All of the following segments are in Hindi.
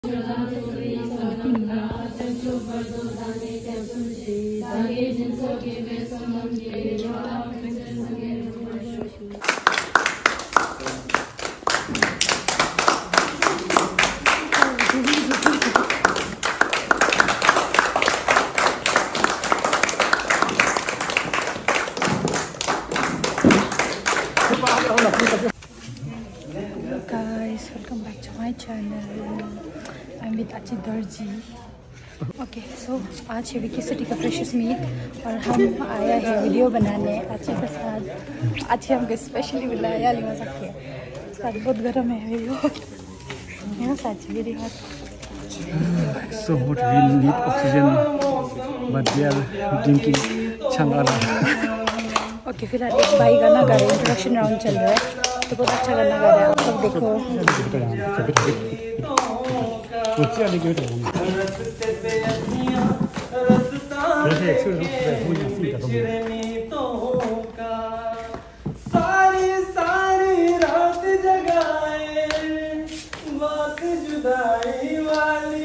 Guys, welcome back to my channel. I'm with Achi Darji. Okay, so आज है विकी सिटी का फ्रेशेस मीट और हम आया है वीडियो बनाने आची के साथ। आची हमको स्पेशली बुलाया लिमा सकते हैं। साथ बहुत गर्म है वीडियो। यहाँ साची मेरी हाथ। So hot, we need oxygen, but we are drinking changala. Okay, फिलहाल एक भाई गाना गा रहे हैं, इंट्रोडक्शन राउंड चल रहा है, तो बहुत अच्छा गाना गा रहे हैं, आप सब देखो। सारी सारी रात जगाए बात जुदाई वाली।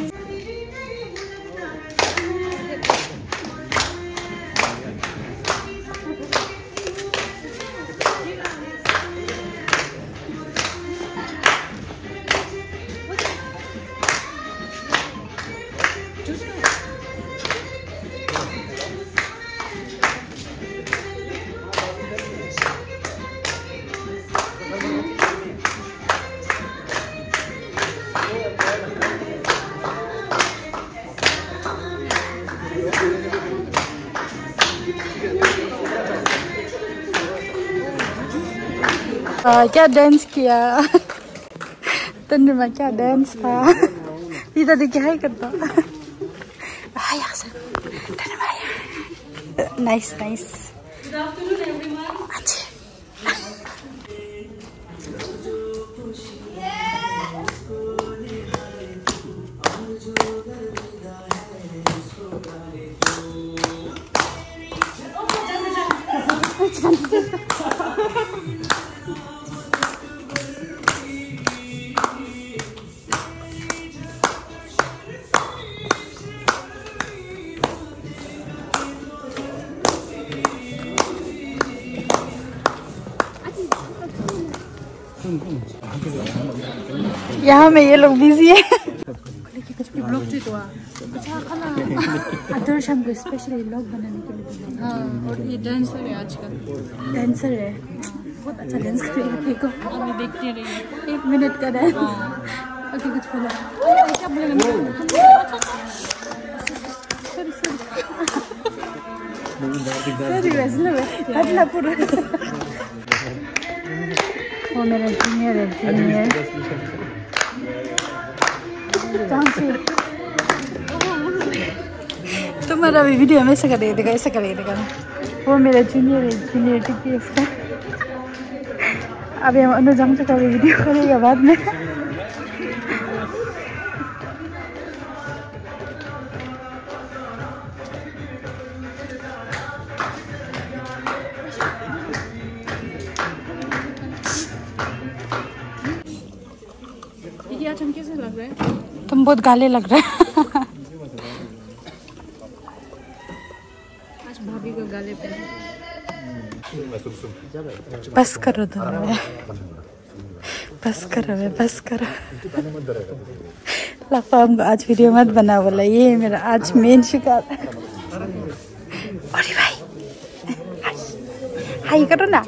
क्या डांस किया तन्ने में, क्या डांस था। इधर देखिए हाय करता nice nice. Good afternoon, everyone. अच्छा यहाँ में ये लोग बिजी है। कुछ भी ब्लॉग जी तो अच्छा खाना अदर शाम को स्पेशली ब्लॉग बनाने के लिए। हाँ, और ये डांसर है आजकल, डांसर है, बहुत अच्छा डांस करेगा। देखो अभी देखते रहिए, 1 मिनट का डांस। ओके, कुछ बोला क्या बोला वो मेरा जूनियर है, जूनियर तुम्हारा भी वीडियो में ऐसा करेगा, ऐसा करेगा। वो मेरा जूनियर है, जूनियर टीपीएस का। अभी हम अनुजम का भी वीडियो करेगा बाद में। आज हम कैसे लग रहे हैं? तुम बहुत गाले लग रहे हैं। आज भाभी को गाले पे। बस करो तुम, बस करो, बस करो। लफा हमको आज वीडियो मत बना बोला, ये मेरा आज मेन शिकार। अरे भाई हाय करो ना।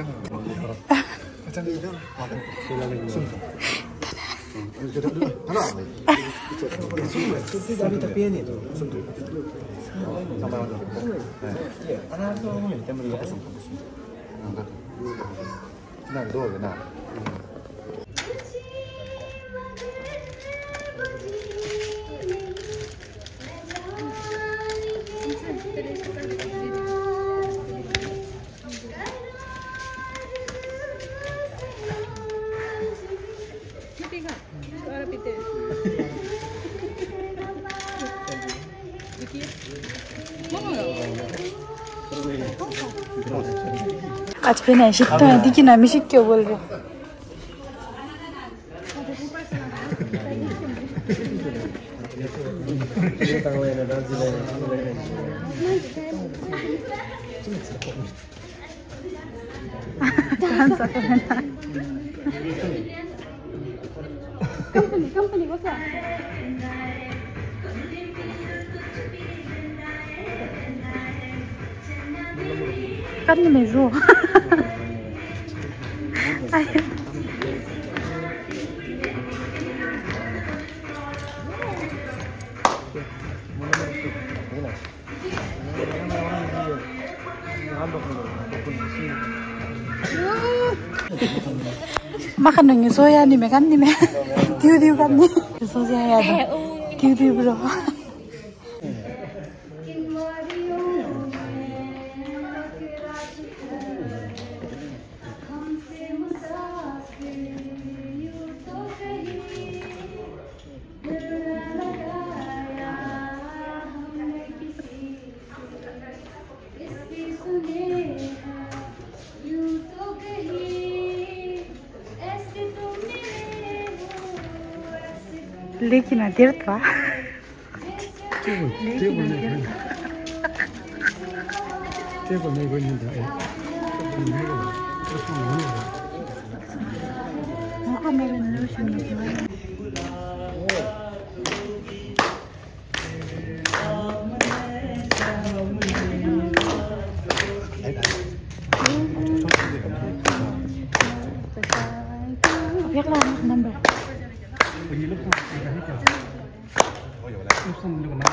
आज पे नहीं शिकता है, देखिए ना मैं शिक क्यों बोल रही हूँ। Company, what's up? Cắt như mày rùa. Makan ng soya ni me kan ni me. Tiu kan ni. Soya ya. Tiu bro. लेकिन देर था टेबल नहीं बनी था number When you look for oh, you're like, look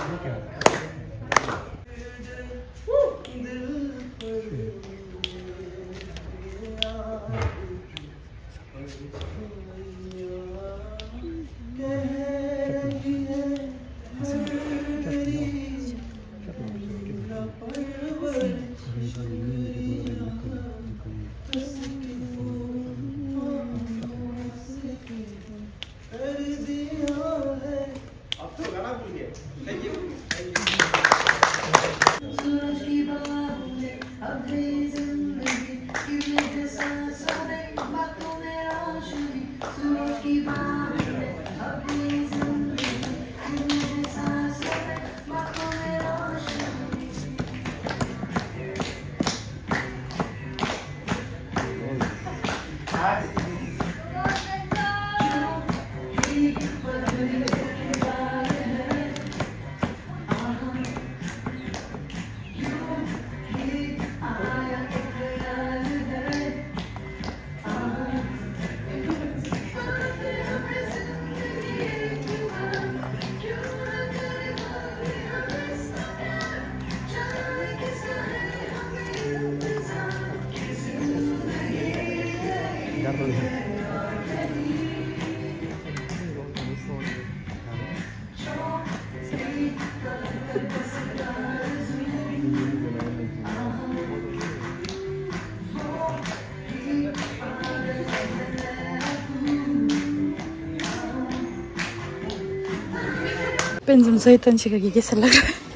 Penjum saya tuan cakap gigi selak.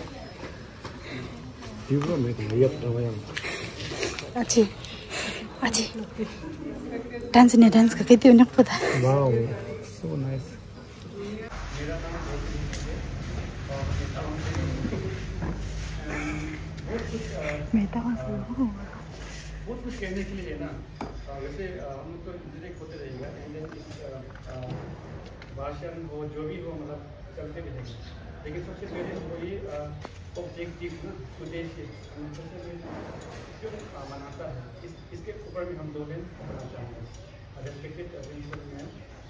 Juga mereka lihat orang. Aci, dance ni dance ka kiti unak pada. Wow, so nice. Meta masuk. बहुत कुछ कहने के लिए ना वैसे हम लोग तो इंटरेक्ट होते रहेगा भाषण हो जो भी हो मतलब चलते रहेंगे लेकिन सबसे पहले वो ये ऑब्जेक्टिव ना उद्देश्य सबसे पहले क्यों मनाता है इसके ऊपर भी हम दो दिन पढ़ना चाहेंगे respected principal ma'am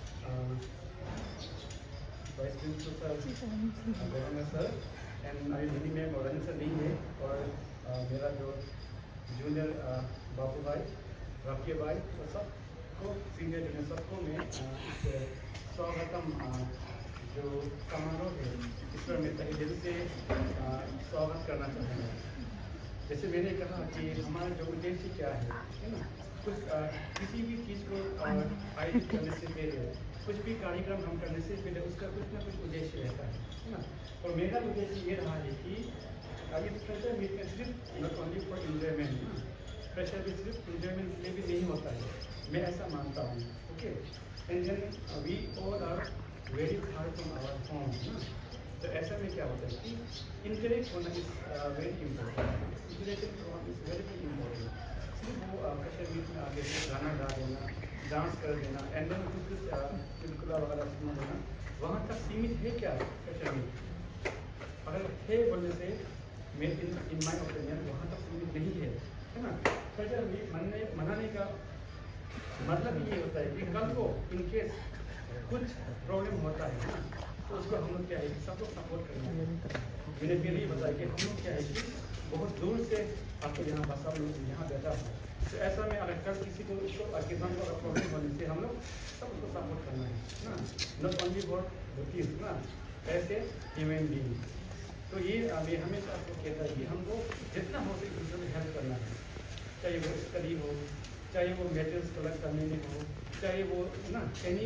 vice principal sir sir and अभी हिंदी में रंजन सर नहीं है और मेरा जो जूनियर बापू भाई राकेश भाई और सबको सीनियर जूनियर सबको मैं स्वागतम जो समारोह है इस पर मैं तहे दिल से स्वागत करना चाहूँगा। जैसे मैंने कहा कि हमारा जो उद्देश्य क्या है ना कुछ किसी भी चीज़ को आयोजित करने से पहले कुछ भी कार्यक्रम हम करने से पहले उसका कुछ ना कुछ उद्देश्य रहता है ना। और मेरा उद्देश्य ये रहा है कि अभी प्रेशर मीट का सिर्फ not only for enjoyment pressure भी सिर्फ इंजॉयमेंट के लिए भी नहीं होता है मैं ऐसा मानता हूँ okay and then we all are very far from our home ना। तो ऐसा में क्या होता है कि इंटरेक्ट होना is very important, interaction is very important. सिर्फ वो कशर मीट में आगे गाना गा देना, डांस कर देना एंड देन कुछ चुटकुला वगैरह सुना देना, वहाँ तक सीमित है क्या कशर मीट? अगर है बोलने से मेरे इन माई ओपिनियन वहाँ तक सीमित नहीं है ना। कशर मीट मनाने का मतलब ये होता है कि कल को इनकेस कुछ प्रॉब्लम होता है ना, तो उसको हम लोग क्या है कि सब लोग सपोर्ट करेंगे। मैंने पहले ही बताया कि हम लोग क्या है कि बहुत दूर से आपके यहाँ बसा लोग यहाँ बैठा है, तो ऐसा में अगर कल किसी को किसान को अगर प्रॉब्लम होने से हम लोग सब उसको सपोर्ट करना है ना, नॉट ओनली फॉर बुद्धिज ना, ऐसे ह्यूमन बीइंग। तो ये हमेशा आपको कहता है कि हमको जितना हो सके दूसरों को हेल्प करना है, चाहे वो स्टडी हो, चाहे वो मेटेरियल्स कलेक्ट करने में हो, चाहे वो ना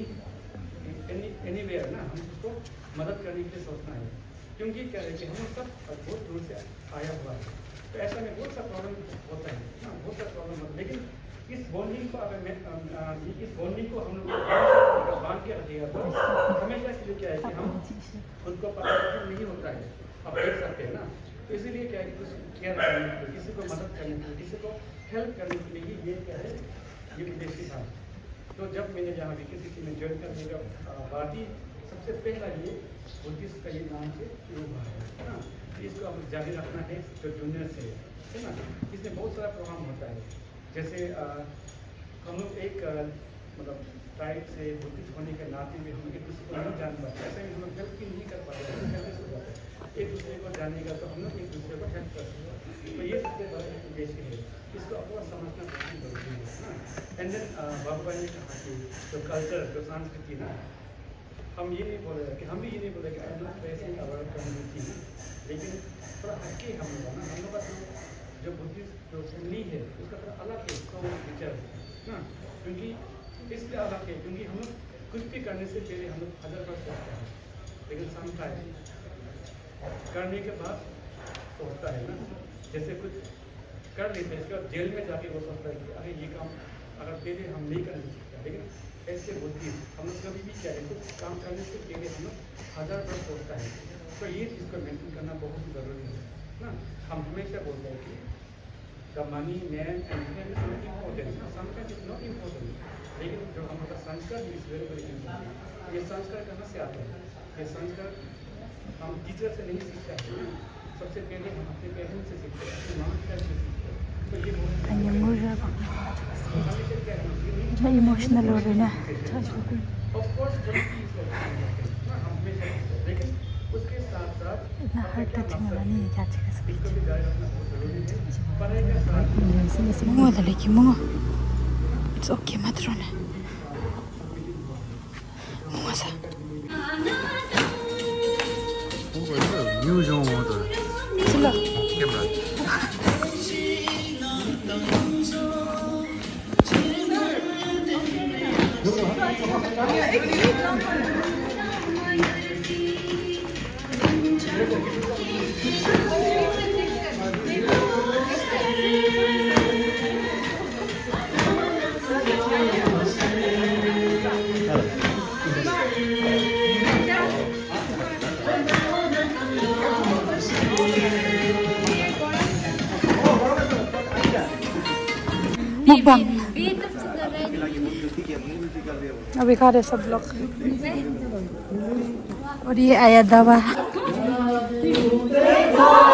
एनीवेयर ना, हम उसको मदद करने के लिए सोचना है। क्योंकि क्या है कि हम सब बहुत दूर से आया हुआ है, तो ऐसा में बहुत सा प्रॉब्लम होता है ना, बहुत सा प्रॉब्लम होता है। लेकिन इस बॉन्डिंग को अगर इस बॉन्डिंग को हम लोग बांध के रखिएगा तो हमेशा इसलिए क्या है कि हम उनको पता नहीं होता है, आप देख सकते हैं ना। तो इसीलिए क्या है कि कुछ केयर करने के लिए, किसी को मदद करने के लिए, किसी को हेल्प करने के लिए ये क्या है, ये उद्देश्य था। तो जब मैंने यहाँ VKCC में ज्वाइन करने का बात ही सबसे पहला ये बुद्धिस्ट का ये नाम से शुरू हुआ है ना, इसको हम जारी रखना है जो जूनियर से है ना। इसमें बहुत सारा प्रोग्राम होता है, जैसे हम लोग एक मतलब टाइप से बुद्धिस्ट होने के नाते में हम एक दूसरे को नहीं जान पाते, ऐसे में हम लोग हेल्प भी नहीं कर पाते, एक दूसरे को जानेगा तो हम लोग एक दूसरे को हेल्प कर सकते हैं। तो ये सबसे बड़ा उद्देश्य है, इसको अपना समझना बहुत जरूरी है ना। एंड देन बाबू भाई ने कहा कि जो कल्चर जो संस्कृति ना, हम ये नहीं बोल रहे कि हम भी ये नहीं बोले कि हम लोग वैसे ही अवॉइड कम्युनिटी है, लेकिन थोड़ा हटके हम लोग ना, हम लोग का जो बुद्धिस्ट जो फैमिली है उसका थोड़ा अलग है तो विचार ना, क्योंकि इसलिए अलग है क्योंकि हम लोग कुछ भी करने से पहले हम लोग 1000 बार सोचते हैं, लेकिन समटाइम करने के बाद सोचता है ना। जैसे कुछ कर लेते हैं, इसके बाद जेल में जाके वो सोचता है कि अरे ये काम अगर पहले हम नहीं कर सकते, लेकिन ऐसे होती है हम लोग कभी भी क्या है कुछ काम करने से पहले हम लोग 1000 बार सोचता है। तो ये चीज़ को मेंटेन करना बहुत ज़रूरी है ना। हम हमेशा बोलते हैं कि the money man and fame is not important, संस्कार इज नॉट इम्पोर्टेंट, लेकिन जो हमारा संस्कार इज वेरी वेरी इम्पोर्टेंट। ये संस्कार कहाँ से आता है? ये संस्कार हम टीचर से नहीं सीखते हैं, सबसे पहले हम अपने पेरेंट्स से सीखते हैं, अपने माँ पिता से सीखते हैं। तो ये इमोशनल हो रही है लेकिन उसके साथ साथ इतना हार्ट टचिंग वाला नहीं है क्या चीज़ इसको भी जारी रखना बहुत जरूरी है। पढ़ाई के साथ Semua ada lagi semua. It's okay matron. Masa. New genre model. Sila. Camera. Mukbang. अभी खा रहे सब लोग और ये आया दवा